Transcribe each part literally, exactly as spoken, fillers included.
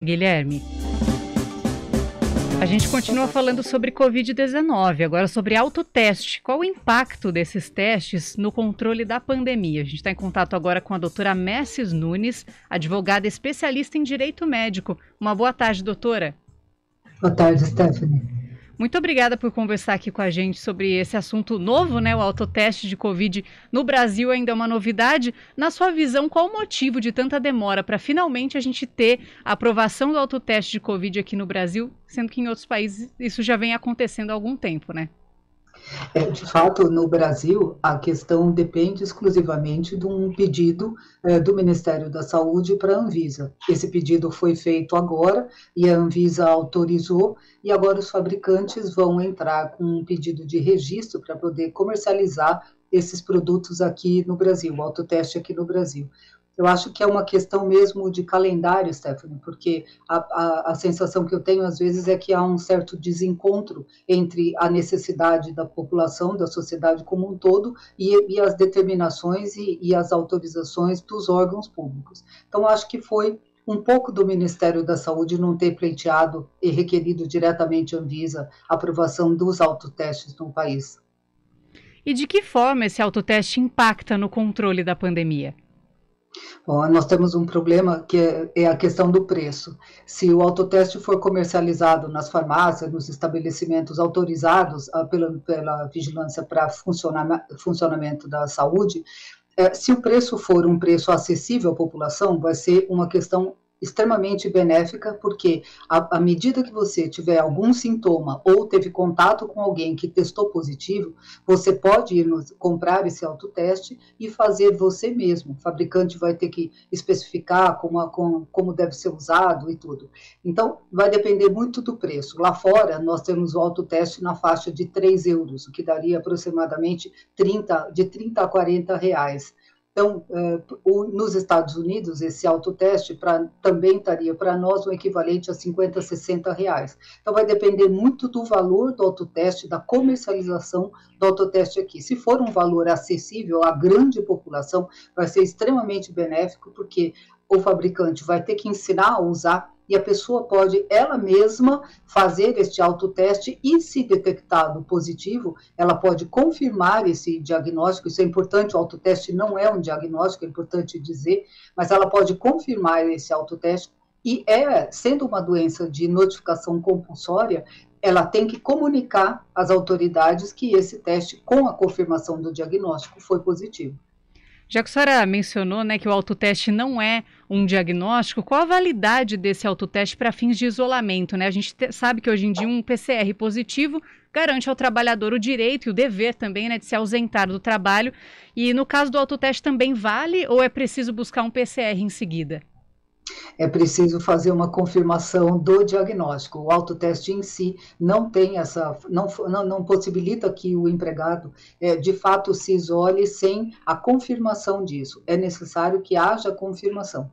Guilherme, a gente continua falando sobre covid dezenove, agora sobre autoteste. Qual o impacto desses testes no controle da pandemia? A gente está em contato agora com a doutora Messes Nunes, advogada especialista em direito médico. Uma boa tarde, doutora. Boa tarde, Stephanie. Muito obrigada por conversar aqui com a gente sobre esse assunto novo, né? O autoteste de Covid no Brasil ainda é uma novidade. Na sua visão, qual o motivo de tanta demora para finalmente a gente ter a aprovação do autoteste de Covid aqui no Brasil, sendo que em outros países isso já vem acontecendo há algum tempo, né? É, de fato, no Brasil, a questão depende exclusivamente de um pedido é, do Ministério da Saúde para a Anvisa. Esse pedido foi feito agora e a Anvisa autorizou, e agora os fabricantes vão entrar com um pedido de registro para poder comercializar esses produtos aqui no Brasil, o autoteste aqui no Brasil. Eu acho que é uma questão mesmo de calendário, Stephanie, porque a, a, a sensação que eu tenho às vezes é que há um certo desencontro entre a necessidade da população, da sociedade como um todo, e, e as determinações e, e as autorizações dos órgãos públicos. Então, acho que foi um pouco do Ministério da Saúde não ter pleiteado e requerido diretamente à Anvisa a aprovação dos autotestes no país. E de que forma esse autoteste impacta no controle da pandemia? Bom, nós temos um problema que é, é a questão do preço. Se o autoteste for comercializado nas farmácias, nos estabelecimentos autorizados ah, pela, pela vigilância para funcionamento da saúde, eh, se o preço for um preço acessível à população, vai ser uma questão extremamente benéfica, porque à medida que você tiver algum sintoma ou teve contato com alguém que testou positivo, você pode ir no, comprar esse autoteste e fazer você mesmo. O fabricante vai ter que especificar como, a, como, como deve ser usado e tudo. Então, vai depender muito do preço. Lá fora, nós temos o autoteste na faixa de três euros, o que daria aproximadamente trinta, de trinta a quarenta reais. Então, nos Estados Unidos, esse autoteste pra, também estaria para nós um equivalente a cinquenta, sessenta reais. Então, vai depender muito do valor do autoteste, da comercialização do autoteste aqui. Se for um valor acessível à grande população, vai ser extremamente benéfico, porque o fabricante vai ter que ensinar a usar e a pessoa pode, ela mesma, fazer este autoteste e, se detectado positivo, ela pode confirmar esse diagnóstico. Isso é importante, o autoteste não é um diagnóstico, é importante dizer, mas ela pode confirmar esse autoteste e, é, sendo uma doença de notificação compulsória, ela tem que comunicar às autoridades que esse teste, com a confirmação do diagnóstico, foi positivo. Já que a senhora mencionou, né, que o autoteste não é um diagnóstico, qual a validade desse autoteste para fins de isolamento, né? A gente te, sabe que hoje em dia um P C R positivo garante ao trabalhador o direito e o dever também, né, de se ausentar do trabalho. E no caso do autoteste também vale ou é preciso buscar um P C R em seguida? É preciso fazer uma confirmação do diagnóstico. O autoteste em si não tem essa, não, não, não possibilita que o empregado é, de fato se isole sem a confirmação disso. É necessário que haja confirmação.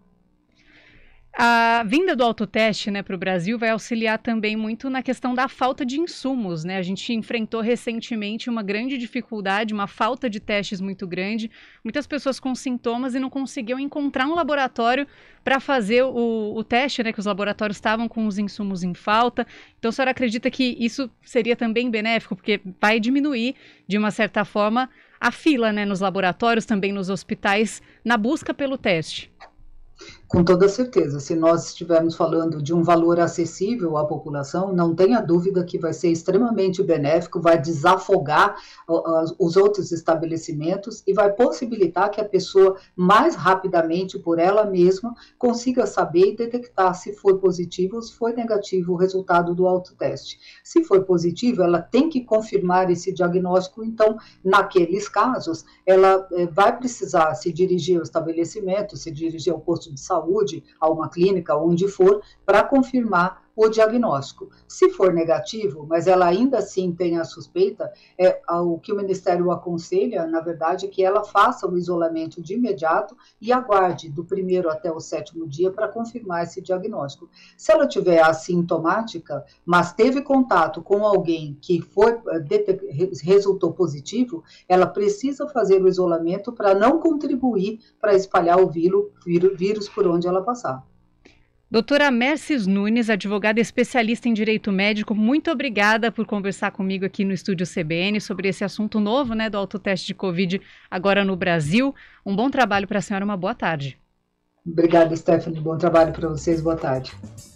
A vinda do autoteste, né, para o Brasil vai auxiliar também muito na questão da falta de insumos, né? A gente enfrentou recentemente uma grande dificuldade, uma falta de testes muito grande, muitas pessoas com sintomas e não conseguiam encontrar um laboratório para fazer o, o teste, né? Que os laboratórios estavam com os insumos em falta. Então, a senhora acredita que isso seria também benéfico, porque vai diminuir, de uma certa forma, a fila, né, nos laboratórios, também nos hospitais, na busca pelo teste? Com toda certeza, se nós estivermos falando de um valor acessível à população, não tenha dúvida que vai ser extremamente benéfico, vai desafogar uh, os outros estabelecimentos e vai possibilitar que a pessoa, mais rapidamente por ela mesma, consiga saber e detectar se foi positivo ou se foi negativo o resultado do autoteste. Se for positivo, ela tem que confirmar esse diagnóstico, então, naqueles casos, ela eh, vai precisar se dirigir ao estabelecimento, se dirigir ao posto de saúde, a uma clínica, onde for, para confirmar o diagnóstico. Se for negativo, mas ela ainda assim tem a suspeita, é, o que o Ministério aconselha, na verdade, é que ela faça o isolamento de imediato e aguarde do primeiro até o sétimo dia para confirmar esse diagnóstico. Se ela tiver assintomática, mas teve contato com alguém que foi, resultou positivo, ela precisa fazer o isolamento para não contribuir para espalhar o vírus, vírus por onde ela passar. Doutora Mercedes Nunes, advogada especialista em direito médico, muito obrigada por conversar comigo aqui no Estúdio C B N sobre esse assunto novo, né, do autoteste de Covid agora no Brasil. Um bom trabalho para a senhora, uma boa tarde. Obrigada, Stephanie. Bom trabalho para vocês. Boa tarde.